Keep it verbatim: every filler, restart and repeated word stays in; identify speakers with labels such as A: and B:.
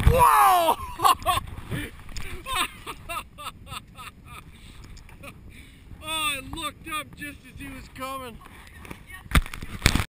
A: Whoa! Oh, I looked up just as he was coming.